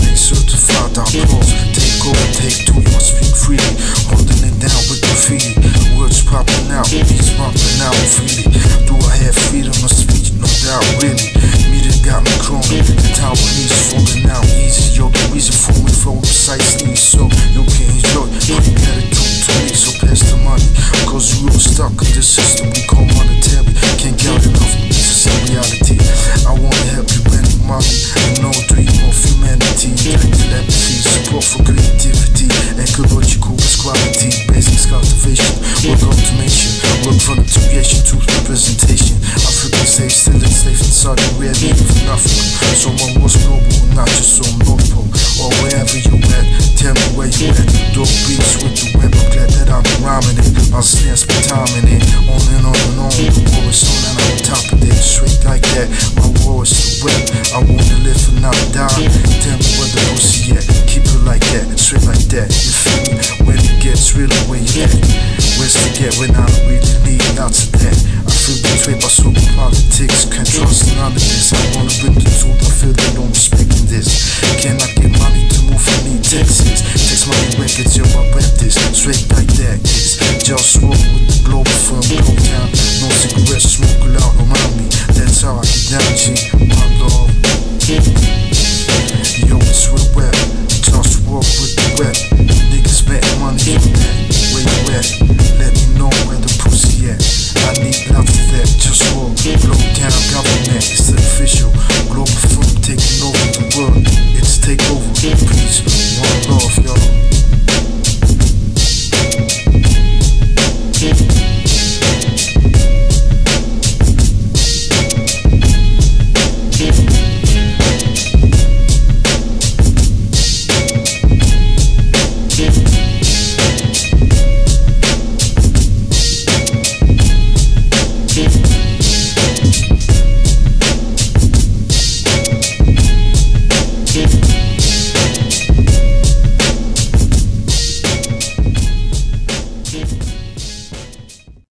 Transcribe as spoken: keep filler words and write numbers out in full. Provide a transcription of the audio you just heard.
ain't certified, I pause. Take over, take two, you must speak freely. Holding it down with graffiti. Words popping out, beats bumping out freely. Do I have freedom of speech? No doubt, really. Media got me crawling, the Taiwanese falling out easy. Yo, the reason for me flow precisely so you can enjoy. Yo, you gotta do it to me, so pass the money. Cause you real stuck in this system we call monetary. Can't get enough, this is reality. I wanna help you win money, you know, dream of humanity. Directed empathy, support for creativity, ecological equality, basics cultivation, work automation, work from integration to representation. African slaves still enslaved inside the red leaf in Africa. Someone was global, not just some North Pole, or wherever you at. Tell me where you at. Dope beats with the web, I'm glad that I'm rhyming it. I'll stand spend time in it, on and on and on. The war is on and I'm on top of it, straight like that. My war is the web, I wanna live and not die. Tell me where the pussy at, keep it like that, straight like that. You feel me? When it gets really where you at. Where's to get when I don't really need lots of that. I feel betrayed by social politics, can't trust none of this. I wanna bring the truth, I feel they don't respect this. Can I get money to move from me, Texas? Text money records, yo, I rap this, straight like that. It's JustWar.